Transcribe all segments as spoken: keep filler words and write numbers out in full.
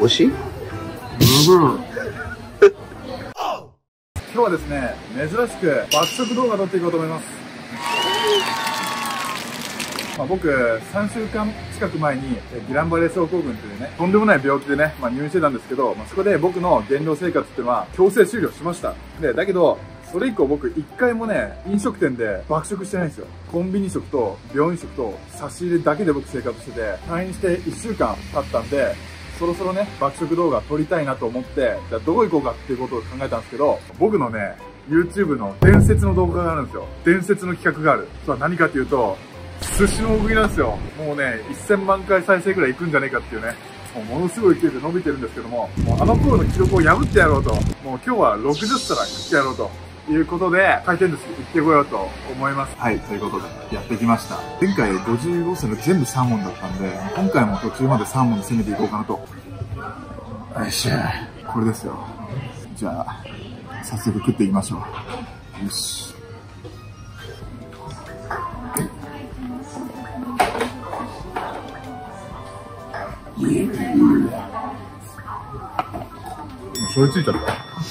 美味しい？ 今日はですね、珍しく爆食動画撮っていこうと思います。まあ、僕、さんしゅうかん近く前にギランバレー症候群というね、とんでもない病気でね、まあ、入院してたんですけど、まあ、そこで僕の減量生活っていうのは強制終了しました。で、だけど、それ以降僕一回もね、飲食店で爆食してないんですよ。コンビニ食と病院食と差し入れだけで僕生活してて、退院していっしゅうかん経ったんで、そろそろね、爆食動画撮りたいなと思って、じゃあどこ行こうかっていうことを考えたんですけど、僕のね、YouTube の伝説の動画があるんですよ。伝説の企画がある。それは何かっていうと、寿司の大食いなんですよ。もうね、せんまんかい再生くらいいくんじゃねえかっていうね。もうものすごい勢いで伸びてるんですけども、もうあの頃の記録を破ってやろうと。もう今日はろくじゅっさら食ってやろうと。いうことで、回転寿司行ってこようと思います。はい、ということで、やってきました。前回ごじゅうごせんの全部サーモンだったんで、今回も途中までサーモンで攻めていこうかなと。よっしゃ。これですよ。じゃあ、早速食っていきましょう。よし。それついちゃった。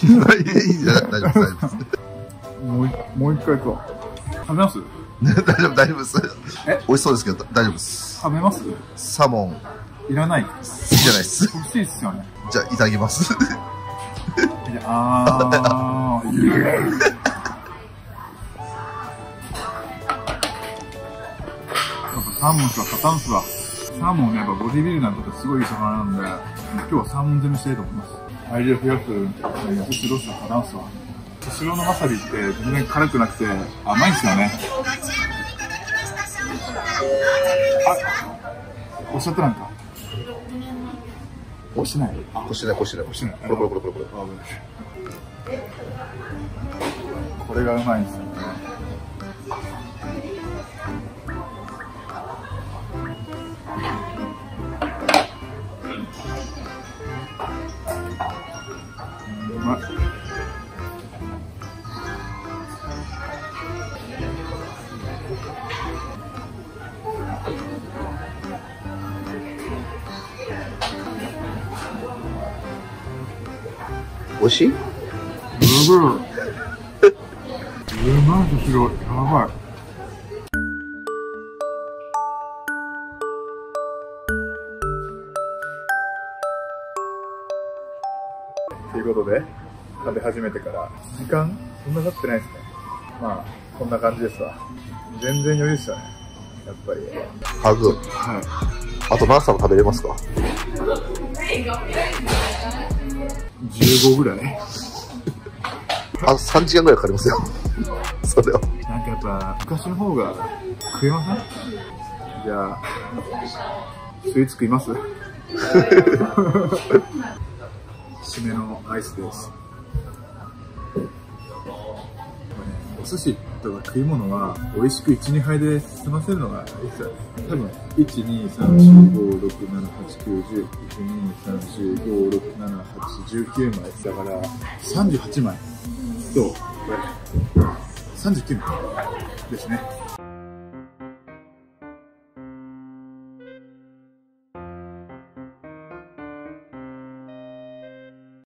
いいじゃん、大丈夫です、大丈夫です。 もう一、もう一回行こう。食べます？ 大丈夫、大丈夫です。 え、 美味しそうですけど、大丈夫です。 食べます？ サーモン。 いらない。 好きじゃないです。 欲しいっすよね。 じゃあ、いただきます。 いや、あー。やっぱサーモンとは勝たんすわ。サーモンね、やっぱボディビルダーにとってすごいいい魚なんで、今日はサーモン攻めしたいと思います。体重増やす、寿司ロスは勝たんすわ。スシローのわさびって全然辛くなくて甘いんですよね。あ、おっしゃってなんか押してない？ 押してない、押してない、押してない。これこれこれこれこれ。 これがうまいんですよね。うまい。 美味しい？ うまい。うまいと白い。やばい。ということで、食べ始めてから時間そんな経ってないですね。まあ、こんな感じですわ。全然余裕でしたね。やっぱり。 ハグ。 はい。 あと何皿食べれますか？ じゅうごぐらい。 あ、さんじかんぐらいかかりますよ。それは。 なんかやっぱ、昔の方が食えません？じゃあ、スイーツ食います？締めのアイスです。お寿司とか食い物は美味しくいち、にはいで済ませるのがいいですよね。多分、いち、に、さん、よん、ご、ろく、なな、はち、きゅう、じゅう、いち、に、さん、よん、ご、ろく、なな、はち、じゅうきゅうまいだからさんじゅうはちまいと、これさんじゅうきゅうまいですね。